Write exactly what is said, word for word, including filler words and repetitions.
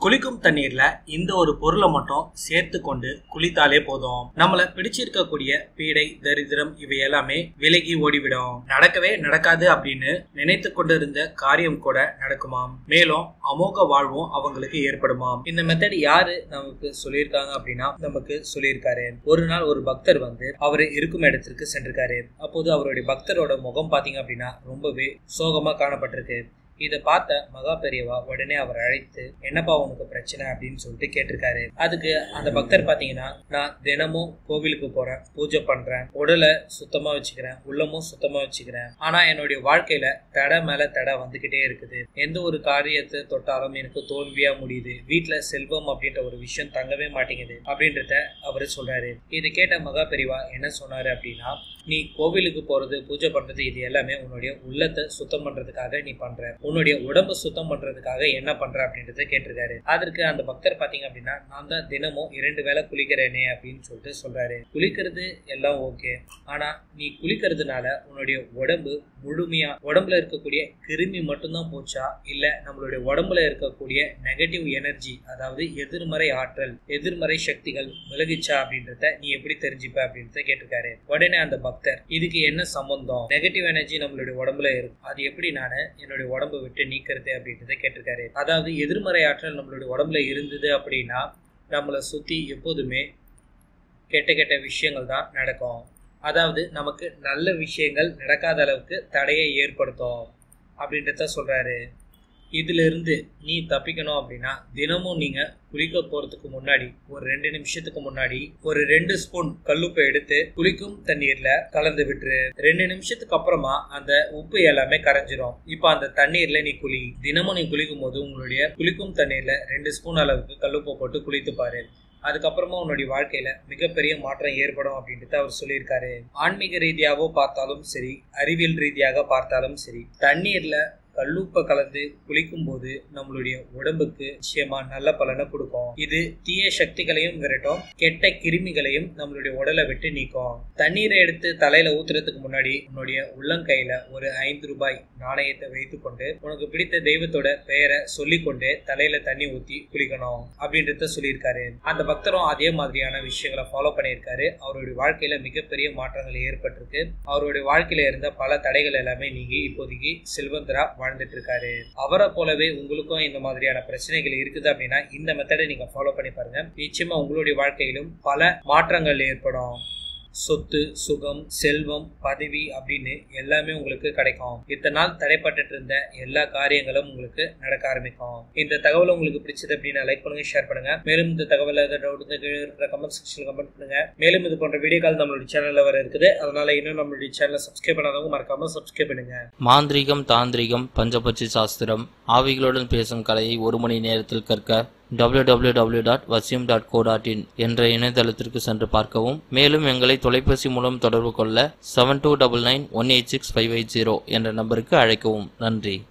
குளிக்கும் தண்ணீர்ல இந்த ஒரு பொருளை மட்டும் சேர்த்து கொண்டு குளித்தாலே போதும். நம்மள பிடிச்சிருக்கக்கூடிய பீடை, தரித்திரம் இவை எல்லாமே விலகி ஓடிவிடும். நடக்கவே நடக்காது அப்படின்னு நினைத்து கொண்டிருந்த காரியம் கூட நடக்குமாம். மேலும் அமோக வாழ்வும் அவங்களுக்கு ஏற்படுமாம். இந்த மெத்தட் யாரு நமக்கு சொல்லியிருக்காங்க அப்படின்னா நமக்கு சொல்லியிருக்காரு. ஒரு நாள் ஒரு பக்தர் வந்து அவரு இருக்கும் இடத்திற்கு சென்றிருக்காரு. அப்போது அவருடைய பக்தரோட முகம் பாத்தீங்க அப்படின்னா ரொம்பவே சோகமா காணப்பட்டிருக்கு. இதை பார்த்த மகா பெரியவா உடனே அவர் அழைத்து, என்னப்பா உனக்கு பிரச்சனை அப்படின்னு சொல்லிட்டு கேட்டிருக்காரு. அதுக்கு அந்த பக்தர் பாத்தீங்கன்னா, நான் தினமும் கோவிலுக்கு போறேன், பூஜை பண்றேன், உடலை சுத்தமா வச்சுக்கிறேன், உள்ளமும் சுத்தமா வச்சுக்கிறேன். ஆனா என்னுடைய வாழ்க்கையில தடை மேல தடை வந்துகிட்டே இருக்குது. எந்த ஒரு காரியத்தை தொட்டாலும் எனக்கு தோல்வியா முடியுது. வீட்டுல செல்வம் அப்படின்ற ஒரு விஷயம் தங்கவே மாட்டேங்குது அப்படின்றத அவரு சொல்றாரு. இதை கேட்ட மகா பெரியவா என்ன சொன்னாரு அப்படின்னா, நீ கோவிலுக்கு போறது, பூஜை பண்றது இது எல்லாமே உன்னுடைய உள்ளத்தை சுத்தம் பண்றதுக்காக நீ பண்ற. உன்னுடைய உடம்பு சுத்தம் பண்றதுக்காக என்ன பண்ற அப்படின்றத கேட்டிருக்காரு. அதற்கு அந்த பக்தர் பாத்தீங்க அப்படின்னா, நான் தான் தினமும் இரண்டு வேளை குளிக்கிறேனே அப்படின்னு சொல்லிட்டு சொல்றாரு. குளிக்கிறது எல்லாம் ஓகே, ஆனா நீ குளிக்கிறதுனால உன்னுடைய உடம்பு முழுமையா உடம்புல இருக்கக்கூடிய கிருமி மட்டும்தான் போச்சா, இல்ல நம்மளுடைய உடம்புல இருக்கக்கூடிய நெகட்டிவ் எனர்ஜி, அதாவது எதிர்மறை ஆற்றல், எதிர்மறை சக்திகள் விலகிச்சா அப்படின்றத நீ எப்படி தெரிஞ்சுப்ப அப்படின்றத கேட்டிருக்காரு. உடனே அந்த பக்தர், இதுக்கு என்ன சம்பந்தம், நெகட்டிவ் எனர்ஜி நம்மளுடைய உடம்புல இருக்கு, அது எப்படி நானு என்னுடைய உடம்பு விட்டு நீக்கிறது அப்படின்றத கேட்டிருக்காரு. அதாவது எதிர்மறை ஆற்றல் நம்மளுடைய உடம்புல இருந்தது அப்படின்னா நம்மளை சுத்தி எப்போதுமே கெட்ட கெட்ட விஷயங்கள் தான் நடக்கும். அதாவது நமக்கு நல்ல விஷயங்கள் நடக்காத அளவுக்கு தடையை ஏற்படுத்தும் அப்படின்றத சொல்றாரு. இதுல இருந்து நீ தப்பிக்கணும் அப்படின்னா தினமும் நீங்க குளிக்க போறதுக்கு முன்னாடி ஒரு ரெண்டு நிமிஷத்துக்கு முன்னாடி ஒரு ரெண்டு ஸ்பூன் கல்லுப்பை எடுத்து குளிக்கும் தண்ணீர்ல கலந்து விட்டுரு. ரெண்டு நிமிஷத்துக்கு அப்புறமா அந்த உப்பு எல்லாமே கரைஞ்சிரும். இப்ப அந்த தண்ணீர்ல நீ குளி. தினமும் நீ குளிக்கும் போது உங்களுடைய குளிக்கும் தண்ணீர்ல ரெண்டு ஸ்பூன் அளவுக்கு கல்லுப்பை போட்டு குளித்து பாரு. அதுக்கப்புறமா உன்னுடைய வாழ்க்கையில மிகப்பெரிய மாற்றம் ஏற்படும் அப்படின்ட்டு அவர் சொல்லியிருக்காரு. ஆன்மீக ரீதியாவோ பார்த்தாலும் சரி, அறிவியல் ரீதியாக பார்த்தாலும் சரி, தண்ணீர்ல கல்லுப்பை கலந்து குளிக்கும் போது நம்மளுடைய உடம்புக்கு நிச்சயமா நல்ல பலனை கொடுக்கும். இது தீய சக்திகளையும் விரட்டும், கெட்ட கிருமிகளையும் நம்மளுடைய உடலை விட்டு நீக்கும். தண்ணீரை எடுத்து தலையில ஊத்துறதுக்கு முன்னாடி உன்னுடைய உள்ளங்கையில ஒரு ஐந்து ரூபாய் நாணயத்தை வைத்துக் கொண்டு உனக்கு பிடித்த தெய்வத்தோட பெயரை சொல்லிக்கொண்டு தலையில தண்ணி ஊத்தி குளிக்கணும் அப்படின்றத சொல்லியிருக்காரு. அந்த பக்தரும் அதே மாதிரியான விஷயங்களை ஃபாலோ பண்ணியிருக்காரு. அவருடைய வாழ்க்கையில மிகப்பெரிய மாற்றங்கள் ஏற்பட்டிருக்கு. அவருடைய வாழ்க்கையில இருந்த பல தடைகள் எல்லாமே நீங்கி இப்போதைக்கு செல்வந்தரா வாழ்ந்துட்டு இருக்காரு. அவரை போலவே உங்களுக்கும் இந்த மாதிரியான பிரச்சனைகள் இருக்குது அப்படின்னா இந்த மெத்தடை நீங்க ஃபாலோ பண்ணி பாருங்க. நிச்சயமா உங்களுடைய வாழ்க்கையிலும் பல மாற்றங்கள் ஏற்படும். சொத்து, சுகம், செல்வம், பதவி அப்படின்னு எல்லாமே உங்களுக்கு கிடைக்கும். இத்தனை நாள் தடைப்பட்டு இருந்த எல்லா காரியங்களும் உங்களுக்கு நடக்க ஆரம்பிக்கும். இந்த தகவல் உங்களுக்கு பிடிச்சது அப்படின்னா லைக் பண்ணுங்க, ஷேர் பண்ணுங்க. மேலும் இந்த தகவல் கமெண்ட் செக்ஷன்ல கமெண்ட் பண்ணுங்க. மேலும் இது போன்ற வீடியோக்கள் நம்மளுடைய சேனல்ல வர இருக்குது. அதனால இன்னும் நம்மளுடைய சேனலை சப்ஸ்கிரைப் பண்ணாதவங்க மறக்காம சப்ஸ்கிரைப் பண்ணுங்க. மாந்திரிகம், தாந்திரிகம், பஞ்சபட்சி சாஸ்திரம், ஆவிகளுடன் பேசும் கலையை ஒரு மணி நேரத்தில் கற்க W W W dot Vasiyam dot co dot in என்ற இணையதளத்திற்கு சென்று பார்க்கவும். மேலும் எங்களை தொலைபேசி மூலம் தொடர்பு கொள்ள seven two double nine one eight six five eight zero என்ற நம்பருக்கு அழைக்கவும். நன்றி.